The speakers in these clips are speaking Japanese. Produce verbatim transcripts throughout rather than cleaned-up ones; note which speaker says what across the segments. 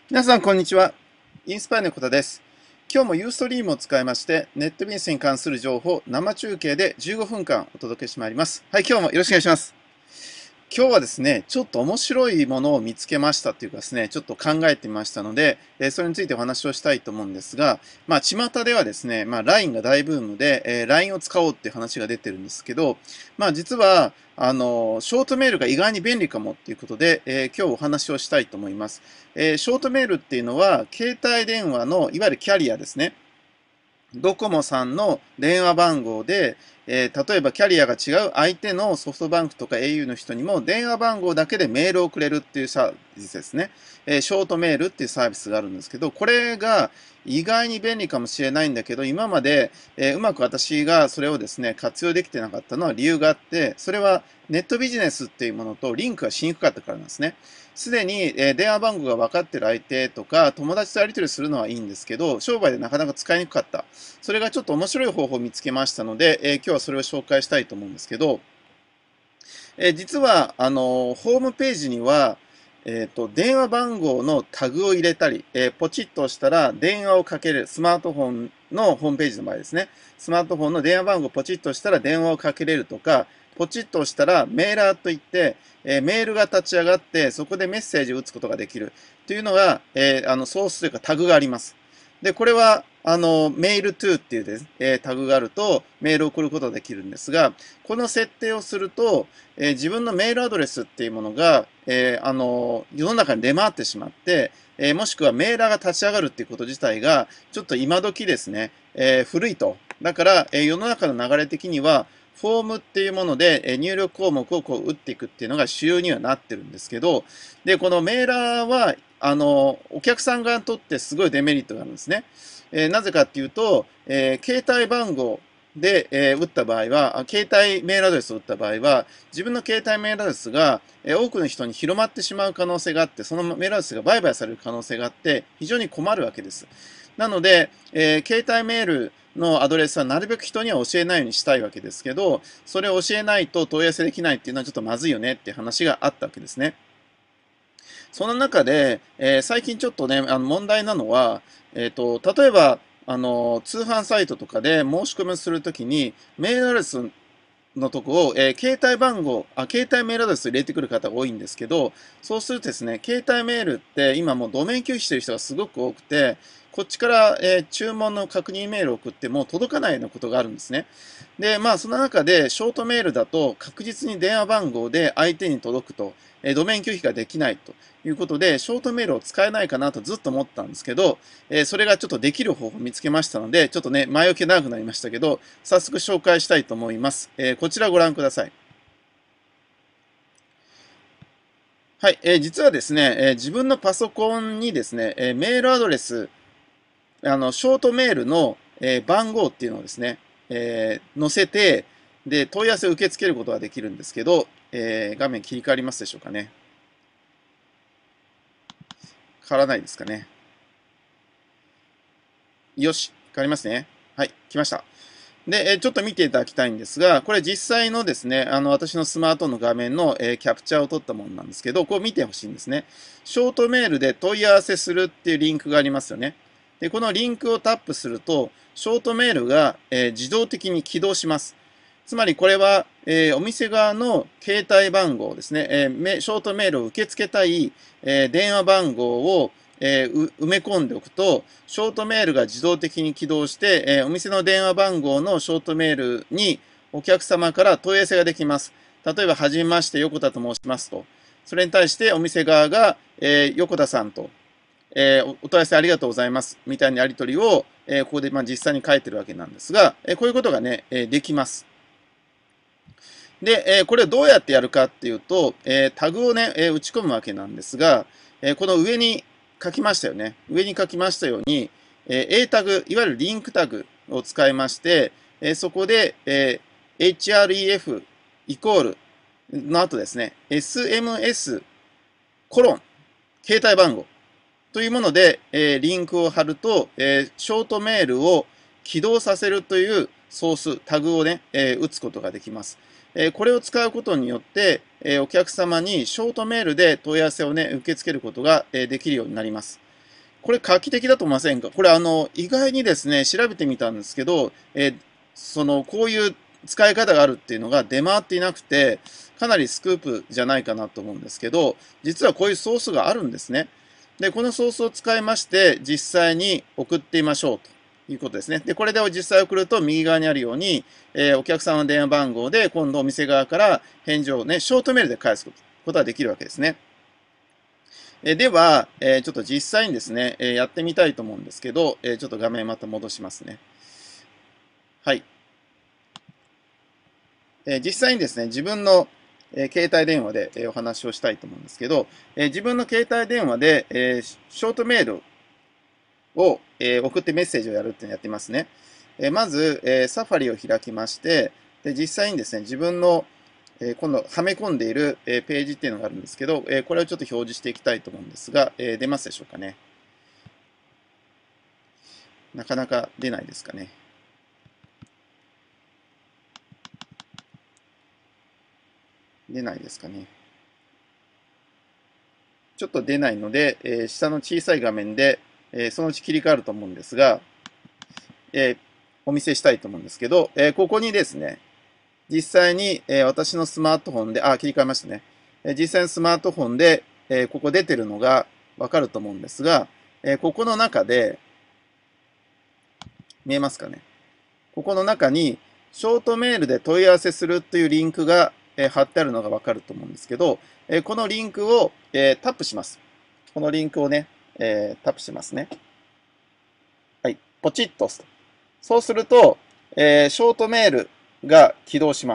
Speaker 1: 皆さん、こんにちは。インスパイのことです。今日もユーストリームを使いまして、ネットビジネスに関する情報、生中継でじゅうごふんかんお届けしてまいります。はい、今日もよろしくお願いします。今日はですね、ちょっと面白いものを見つけましたというかですね、ちょっと考えてみましたので、えーそれについてお話をしたいと思うんですが、まあ、巷ではですね、まあ、ライン が大ブームで、えー ライン を使おうっていう話が出てるんですけど、まあ、実は、あの、ショートメールが意外に便利かもっていうことで、えー今日お話をしたいと思います。えーショートメールっていうのは、携帯電話の、いわゆるキャリアですね。ドコモさんの電話番号で、えー例えばキャリアが違う相手のソフトバンクとか au の人にも電話番号だけでメールをくれるっていうサービスですね。えーショートメールっていうサービスがあるんですけど、これが意外に便利かもしれないんだけど、今まで、えーうまく私がそれをですね、活用できてなかったのは理由があって、それはネットビジネスっていうものとリンクがしにくかったからなんですね。すでに、えー電話番号が分かってる相手とか、友達とやり取りするのはいいんですけど、商売でなかなか使いにくかった。それがちょっと面白い方法を見つけましたので、えー今日はそれを紹介したいと思うんですけど、えー実は、あのーホームページには、えっと、電話番号のタグを入れたり、えーポチッと押したら電話をかける、スマートフォンのホームページの場合ですね。スマートフォンの電話番号をポチッと押したら電話をかけれるとか、ポチッと押したらメーラーといって、えーメールが立ち上がって、そこでメッセージを打つことができるというのが、えーあの、ソースというかタグがあります。で、これは、あの、メールトゥーっていうです、えータグがあるとメールを送ることができるんですが、この設定をすると、えー自分のメールアドレスっていうものが、えーあの、世の中に出回ってしまって、えーもしくはメーラーが立ち上がるっていうこと自体が、ちょっと今時ですね、えー古いと。だから、えー世の中の流れ的には、フォームっていうもので、えー入力項目をこう打っていくっていうのが主流にはなってるんですけど、で、このメーラーは、あの、お客さん側にとってすごいデメリットがあるんですね。えーなぜかっていうと、えー携帯番号で、えー打った場合は、携帯メールアドレスを打った場合は、自分の携帯メールアドレスが、えー多くの人に広まってしまう可能性があって、そのメールアドレスが売買される可能性があって、非常に困るわけです。なので、えー携帯メールのアドレスはなるべく人には教えないようにしたいわけですけど、それを教えないと問い合わせできないっていうのはちょっとまずいよねっていう話があったわけですね。その中で、えー最近ちょっとね、あの問題なのは、えっと、例えば、あの、通販サイトとかで申し込みをするときに、メールアドレスのとこを、えー携帯番号あ、携帯メールアドレスを入れてくる方が多いんですけど、そうするとですね、携帯メールって今もうドメイン拒否してる人がすごく多くて、こっちから、えー注文の確認メールを送っても届かないようなことがあるんですね。で、まあ、その中で、ショートメールだと確実に電話番号で相手に届くと、えードメイン拒否ができないということで、ショートメールを使えないかなとずっと思ったんですけど、えーそれがちょっとできる方法を見つけましたので、ちょっとね、前置き長くなりましたけど、早速紹介したいと思います。えーこちらご覧ください。はい、えー実はですね、えー自分のパソコンにですね、えーメールアドレス、あの、ショートメールの、えー番号っていうのをですね、えー載せて、で、問い合わせを受け付けることができるんですけど、えー画面切り替わりますでしょうかね。変わらないですかね。よし、変わりますね。はい、来ました。で、えちょっと見ていただきたいんですが、これ実際のですね、あの、私のスマートの画面の、えーキャプチャーを取ったものなんですけど、こう見てほしいんですね。ショートメールで問い合わせするっていうリンクがありますよね。で、このリンクをタップすると、ショートメールが、えー自動的に起動します。つまりこれは、えーお店側の携帯番号ですね、えーショートメールを受け付けたい、えー電話番号を、えー埋め込んでおくと、ショートメールが自動的に起動して、えーお店の電話番号のショートメールにお客様から問い合わせができます。例えば、はじめまして、横田と申しますと。それに対してお店側が、えー横田さんと、えーお問い合わせありがとうございます。みたいなやり取りを、えーここでまあ実際に書いてるわけなんですが、えーこういうことがね、えーできます。で、えーこれをどうやってやるかっていうと、えータグをね、えー打ち込むわけなんですが、えーこの上に書きましたよね。上に書きましたように、えー A タグ、いわゆるリンクタグを使いまして、えーそこで、えー href イコールの後ですね、エスエムエス コロン、携帯番号というもので、えーリンクを貼ると、えーショートメールを起動させるというソース、タグをね、えー打つことができます。えーこれを使うことによって、えーお客様にショートメールで問い合わせをね、受け付けることが、えーできるようになります。 これ画期的だと思いませんか？これあの、意外にですね、調べてみたんですけど、えーその、こういう使い方があるっていうのが出回っていなくて、かなりスクープじゃないかなと思うんですけど、実はこういうソースがあるんですね。で、このソースを使いまして、実際に送ってみましょうということですね。で、これで実際送ると右側にあるように、えーお客さんの電話番号で今度お店側から返事をね、ショートメールで返すことができるわけですね。えでは、えーちょっと実際にですね、えーやってみたいと思うんですけど、えーちょっと画面また戻しますね。はい。えー実際にですね、自分の、えー携帯電話で、えーお話をしたいと思うんですけど、えー自分の携帯電話で、えーショートメールを、えー送ってメッセージをやるっていうのをやってみますね。えーまず、えーサファリを開きまして、で実際にですね、自分の、えー今度、はめ込んでいる、えーページっていうのがあるんですけど、えーこれをちょっと表示していきたいと思うんですが、えー出ますでしょうかね。なかなか出ないですかね。出ないですかね。ちょっと出ないので、えー下の小さい画面で、えーそのうち切り替わると思うんですが、えーお見せしたいと思うんですけど、えーここにですね、実際に、えー私のスマートフォンで、あ、切り替えましたね。えー実際のスマートフォンで、えーここ出てるのがわかると思うんですが、えーここの中で、見えますかね。ここの中に、ショートメールで問い合わせするというリンクが、えー貼ってあるのがわかると思うんですけど、えーこのリンクを、えータップします。このリンクをね、えータップしますね。はい。ポチッと押すと。そうすると、えーショートメールが起動します。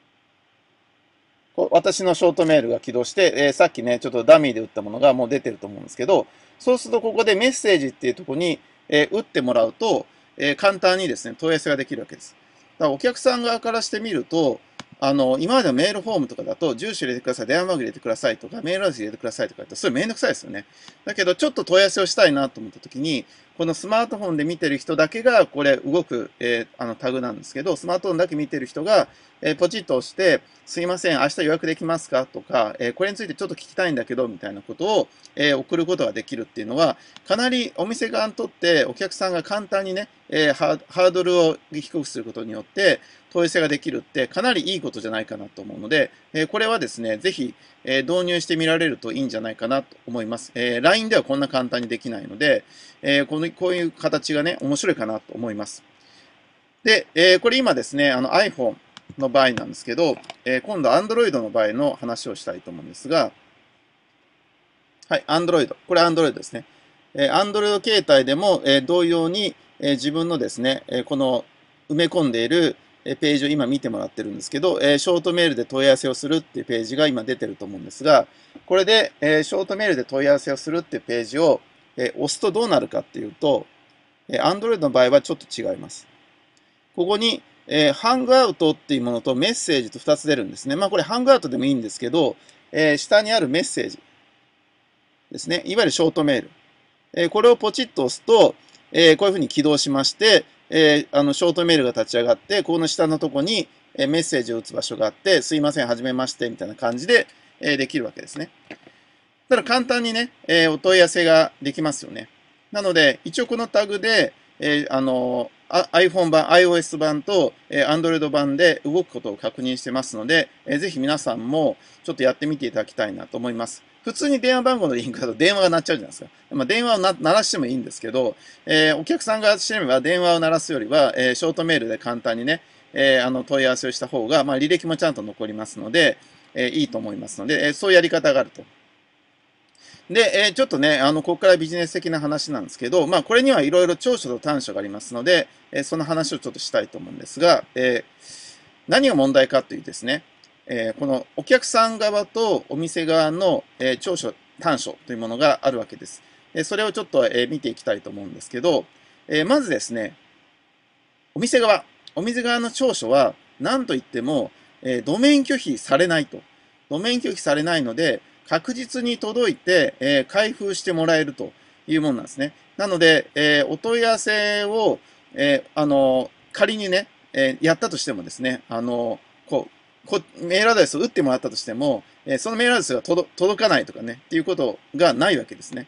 Speaker 1: 私のショートメールが起動して、えーさっきね、ちょっとダミーで打ったものがもう出てると思うんですけど、そうするとここでメッセージっていうところに、えー打ってもらうと、えー簡単にですね、問い合わせができるわけです。だからお客さん側からしてみると、あの、今までのメールフォームとかだと、住所入れてください、電話番号入れてくださいとか、メールアドレス入れてくださいとかって、それめんどくさいですよね。だけど、ちょっと問い合わせをしたいなと思った時に、このスマートフォンで見てる人だけが、これ動く、えーあのタグなんですけど、スマートフォンだけ見てる人が、えーポチッと押して、すいません、明日予約できますかとか、えーこれについてちょっと聞きたいんだけど、みたいなことを、えー送ることができるっていうのは、かなりお店側にとってお客さんが簡単にね、えーハードルを低くすることによって、問い合わせができるってかなりいいことじゃないかなと思うので、えーこれはですね、ぜひ、えー導入してみられるといいんじゃないかなと思います。えー ライン ではこんな簡単にできないので、えーこのこういう形がね、面白いかなと思います。で、えーこれ今ですね、あの iPhone の場合なんですけど、えー今度 Android の場合の話をしたいと思うんですが、はい、Android。これ Android ですね。えー Android 携帯でも、えー同様に、えー自分のですね、えーこの埋め込んでいるえーページを今見てもらってるんですけど、えーショートメールで問い合わせをするっていうページが今出てると思うんですが、これで、えーショートメールで問い合わせをするっていうページを、えー押すとどうなるかっていうと、えー Android の場合はちょっと違います。ここに、えーハングアウトっていうものとメッセージとふたつ出るんですね。まあこれハングアウトでもいいんですけど、えー下にあるメッセージですね。いわゆるショートメール。えーこれをポチッと押すと、えーこういうふうに起動しまして、えーあのショートメールが立ち上がって、この下のとこに、えーメッセージを打つ場所があって、すいません、はじめまして、みたいな感じで、えーできるわけですね。だから簡単にね、えーお問い合わせができますよね。なので、一応このタグで、えーあのあ iPhone 版、iOS 版と、えー Android 版で動くことを確認してますので、えーぜひ皆さんもちょっとやってみていただきたいなと思います。普通に電話番号のリンクだと電話が鳴っちゃうじゃないですか。まあ、電話をな鳴らしてもいいんですけど、えーお客さんがしてみれば電話を鳴らすよりは、えーショートメールで簡単にね、えーあの問い合わせをした方が、まあ、履歴もちゃんと残りますので、えーいいと思いますので、えーそういうやり方があると。で、えーちょっとね、あの、ここからビジネス的な話なんですけど、まあ、これにはいろいろ長所と短所がありますので、えーその話をちょっとしたいと思うんですが、えー何が問題かというですね、えーこのお客さん側とお店側の、えー長所、短所というものがあるわけです。えーそれをちょっと、えー見ていきたいと思うんですけど、えーまずですね、お店側、お店側の長所は、何と言っても、えードメイン拒否されないと。ドメイン拒否されないので、確実に届いて、えー開封してもらえるというものなんですね。なので、えーお問い合わせを、えーあの、仮にね、えーやったとしてもですね、あの、こう、こメールアドレスを打ってもらったとしても、えーそのメールアドレスが届かないとかね、っていうことがないわけですね。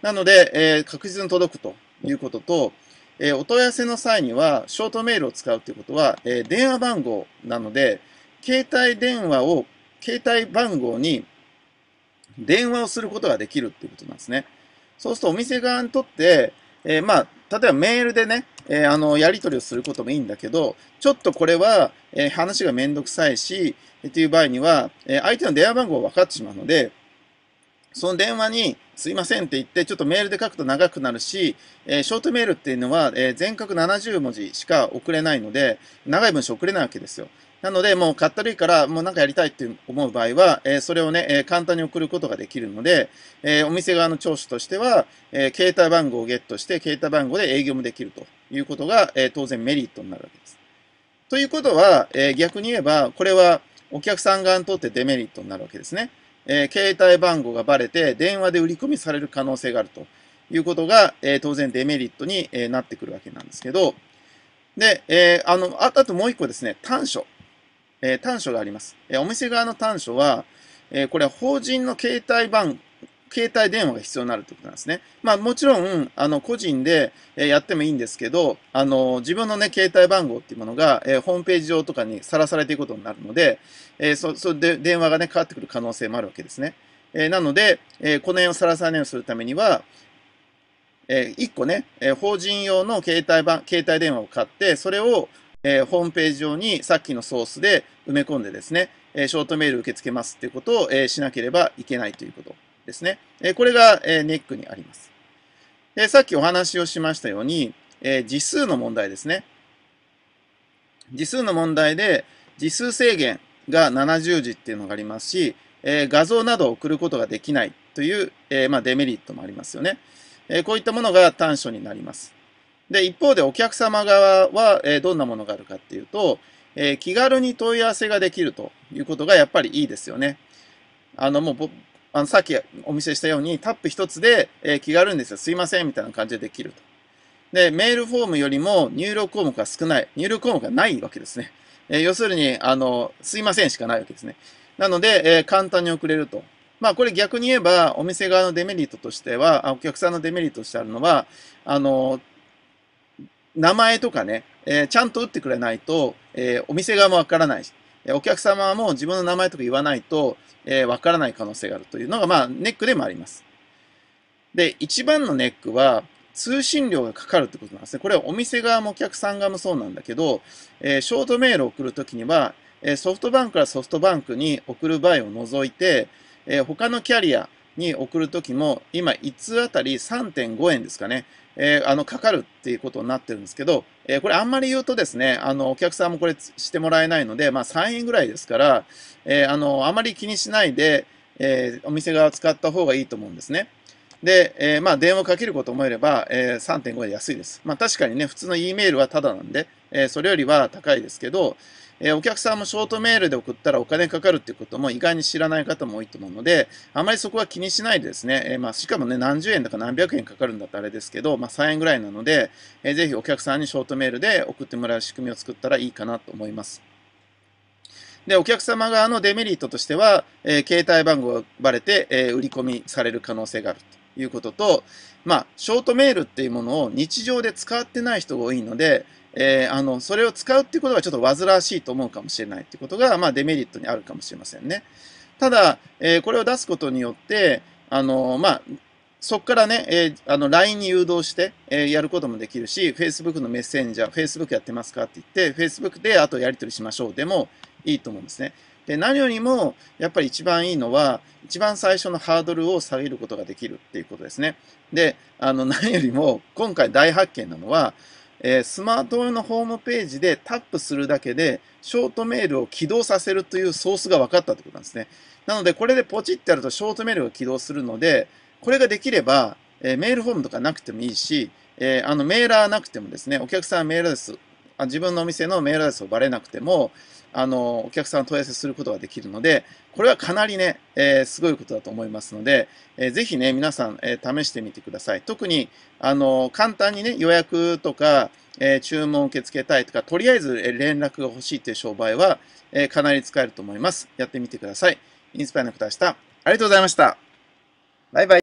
Speaker 1: なので、えー確実に届くということと、えーお問い合わせの際には、ショートメールを使うということは、えー電話番号なので、携帯電話を、携帯番号に電話をすることができるっていうことなんですね。そうするとお店側にとって、えーまあ、例えばメールでね、えーあの、やり取りをすることもいいんだけど、ちょっとこれは、えー話がめんどくさいし、えーっていう場合には、えー相手の電話番号が分かってしまうので、その電話にすいませんって言って、ちょっとメールで書くと長くなるし、えーショートメールっていうのは、えー全角ななじゅうもじしか送れないので、長い文章送れないわけですよ。なので、もうかったるいから、もうなんかやりたいって思う場合は、えーそれをね、えー簡単に送ることができるので、えーお店側の聴取としては、えー携帯番号をゲットして、携帯番号で営業もできるということが、えー当然メリットになるわけです。ということは、えー逆に言えば、これはお客さん側にとってデメリットになるわけですね。えー携帯番号がバレて電話で売り込みされる可能性があるということが、えー当然デメリットに、えーなってくるわけなんですけど、で、えーあの、ああともう一個ですね、短所。えー短所があります。えーお店側の短所は、えーこれは法人の携帯番携帯電話が必要になるということなんですね。まあもちろん、あの、個人でやってもいいんですけど、あの、自分のね、携帯番号っていうものが、えーホームページ上とかにさらされていくことになるので、えーそ、それで電話がね、かかってくる可能性もあるわけですね。えーなので、えーこの辺をさらされないようにするためには、えー、いっこね、えー法人用の携帯番、携帯電話を買って、それを、えーホームページ上にさっきのソースで埋め込んでですね、えーショートメール受け付けますっていうことを、えーしなければいけないということですね。えーこれが、えーネックにあります。で、さっきお話をしましたように、えー字数の問題ですね。字数の問題で、字数制限がななじゅうじっていうのがありますし、えー画像などを送ることができないという、えーまあ、デメリットもありますよね。えーこういったものが短所になります。で、一方でお客様側は、えーどんなものがあるかっていうと、えー気軽に問い合わせができるということがやっぱりいいですよね。あの、もう、あのさっきお見せしたように、タップ一つで、えー気軽にですよ、すいませんみたいな感じでできると。で、メールフォームよりも入力項目が少ない。入力項目がないわけですね。えー要するに、あの、すいませんしかないわけですね。なので、えー簡単に送れると。まあ、これ逆に言えば、お店側のデメリットとしては、お客さんのデメリットとしてあるのは、あの、名前とかね、えーちゃんと打ってくれないと、えーお店側もわからないし、お客様も自分の名前とか言わないと、えーわからない可能性があるというのが、まあ、ネックでもあります。で、一番のネックは、通信料がかかるってことなんですね。これはお店側もお客さん側もそうなんだけど、えーショートメールを送るときには、えーソフトバンクからソフトバンクに送る場合を除いて、えー他のキャリアに送るときも、今、いち通あたりさんてんごえんですかね、えーあの、かかるっていうことになってるんですけど、えーこれあんまり言うとですね、あの、お客さんもこれしてもらえないので、まあさんえんぐらいですから、えーあの、あまり気にしないで、えーお店側を使った方がいいと思うんですね。で、えーまあ、電話をかけることを思えれば、えー、さんてんごえんで安いです。まあ、確かにね、普通の E メールはタダなんで、えーそれよりは高いですけど、えーお客さんもショートメールで送ったらお金かかるっていうことも意外に知らない方も多いと思うので、あまりそこは気にしないでですね、えーまあ、しかもね、何十円だか何百円かかるんだったらあれですけど、まあ、さんえんぐらいなので、えーぜひお客さんにショートメールで送ってもらう仕組みを作ったらいいかなと思います。で、お客様側のデメリットとしては、えー携帯番号がバレて、えー売り込みされる可能性があるということと、まあ、ショートメールっていうものを日常で使ってない人が多いので、えーあの、それを使うっていうことがちょっと煩わしいと思うかもしれないっていうことが、まあ、デメリットにあるかもしれませんね。ただ、えーこれを出すことによって、あの、まあ、そこからね、えーあの、ライン に誘導して、えーやることもできるし、Facebook のメッセンジャー、Facebook やってますかって言って、Facebook であとやり取りしましょうでもいいと思うんですね。で、何よりも、やっぱり一番いいのは、一番最初のハードルを下げることができるっていうことですね。で、あの、何よりも、今回大発見なのは、えースマートフォンのホームページでタップするだけで、ショートメールを起動させるというソースが分かったということなんですね。なので、これでポチってやるとショートメールが起動するので、これができれば、えーメールフォームとかなくてもいいし、えーあのメーラーなくてもですね、お客さんメールアドレス、あ自分のお店のメールアドレスをバレなくても、あの、お客さんを問い合わせすることができるので、これはかなりね、えーすごいことだと思いますので、えーぜひね、皆さん、えー試してみてください。特に、あの、簡単にね、予約とか、えー注文を受け付けたいとか、とりあえずえー連絡が欲しいという商売は、えーかなり使えると思います。やってみてください。インスパイアの方でした。ありがとうございました。バイバイ。